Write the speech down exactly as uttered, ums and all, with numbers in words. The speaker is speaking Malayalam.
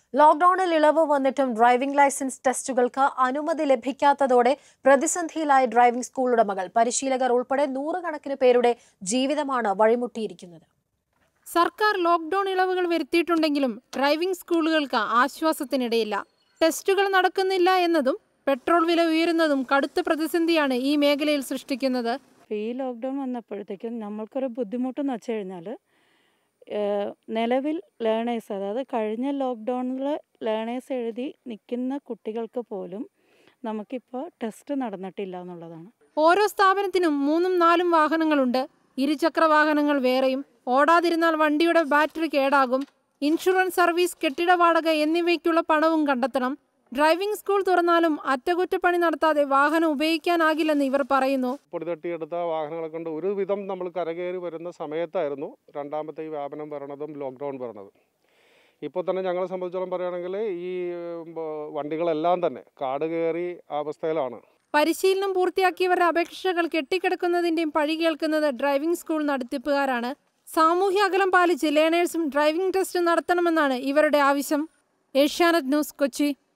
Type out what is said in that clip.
ലോക്ഡൌണിൽ ഇളവ് വന്നിട്ടും ഡ്രൈവിംഗ് ലൈസൻസ് ടെസ്റ്റുകൾക്ക് അനുമതി ലഭിക്കാത്തതോടെ പ്രതിസന്ധിയിലായ ഡ്രൈവിംഗ് സ്കൂൾ ഉടമകൾ. പരിശീലകർ ഉൾപ്പെടെ നൂറുകണക്കിന് പേരുടെ ജീവിതമാണ് വഴിമുട്ടിയിരിക്കുന്നത്. സർക്കാർ ലോക്ഡൌൺ ഇളവുകൾ വരുത്തിയിട്ടുണ്ടെങ്കിലും ഡ്രൈവിംഗ് സ്കൂളുകൾക്ക് ആശ്വാസത്തിനിടയില്ല. ടെസ്റ്റുകൾ നടക്കുന്നില്ല എന്നതും പെട്രോൾ വില ഉയരുന്നതും കടുത്ത പ്രതിസന്ധിയാണ് ഈ മേഖലയിൽ സൃഷ്ടിക്കുന്നത്. ഈ ലോക്ക്ഡൗൺ വന്നപ്പോഴത്തേക്കും നമ്മൾക്കൊരു ബുദ്ധിമുട്ടെന്ന് വെച്ച് കഴിഞ്ഞാൽ നിലവിൽ ലേണേഴ്സ്, അതായത് കഴിഞ്ഞ ലോക്ക്ഡൗണിൽ ലേണേഴ്സ് എഴുതി നിൽക്കുന്ന കുട്ടികൾക്ക് പോലും നമുക്കിപ്പോൾ ടെസ്റ്റ് നടന്നിട്ടില്ല എന്നുള്ളതാണ്. ഓരോ സ്ഥാപനത്തിനും മൂന്നും നാലും വാഹനങ്ങളുണ്ട്. ഇരുചക്ര വാഹനങ്ങൾ വേറെയും. ഓടാതിരുന്നാൽ വണ്ടിയുടെ ബാറ്ററി കേടാകും. ഇൻഷുറൻസ്, സർവീസ്, കെട്ടിട വാടക എന്നിവയ്ക്കുള്ള പണവും കണ്ടെത്തണം. ഡ്രൈവിംഗ് സ്കൂൾ തുറന്നാലും അറ്റകുറ്റപ്പണി നടത്താതെ വാഹനം ഉപയോഗിക്കാനാകില്ലെന്ന് ഇവർ പറയുന്നു. പൊടിതട്ടിയെടുത്ത വാഹനങ്ങളെ കൊണ്ട് ഒരുവിധം നമ്മൾ കരകയറി വരുന്ന സമയത്തായിരുന്നു രണ്ടാമത്തെ ഈ വ്യാപനം വരണതും ലോക്ക്ഡൗൺ വരണതും. ഇപ്പോൾ തന്നെ ഞങ്ങളെ സംബന്ധിച്ചോളം പറയുകയാണെങ്കിൽ ഈ വണ്ടികളെല്ലാം തന്നെ കാട് കയറി അവസ്ഥയിലാണ്. പരിശീലനം പൂർത്തിയാക്കിയവരുടെ അപേക്ഷകൾ കെട്ടിക്കിടക്കുന്നതിന്റെയും പഴി കേൾക്കുന്നത് ഡ്രൈവിംഗ് സ്കൂൾ നടത്തിപ്പുകാരാണ്. സാമൂഹ്യ അകലം പാലിച്ച് ലേണേഴ്സും ഡ്രൈവിംഗ് ടെസ്റ്റ് നടത്തണമെന്നാണ് ഇവരുടെ ആവശ്യം. ഏഷ്യാനെറ്റ് ന്യൂസ്, കൊച്ചി.